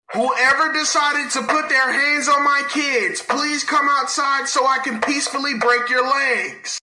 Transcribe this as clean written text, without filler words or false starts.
Whoever decided to put their hands on my kids, please come outside so I can peacefully break your legs.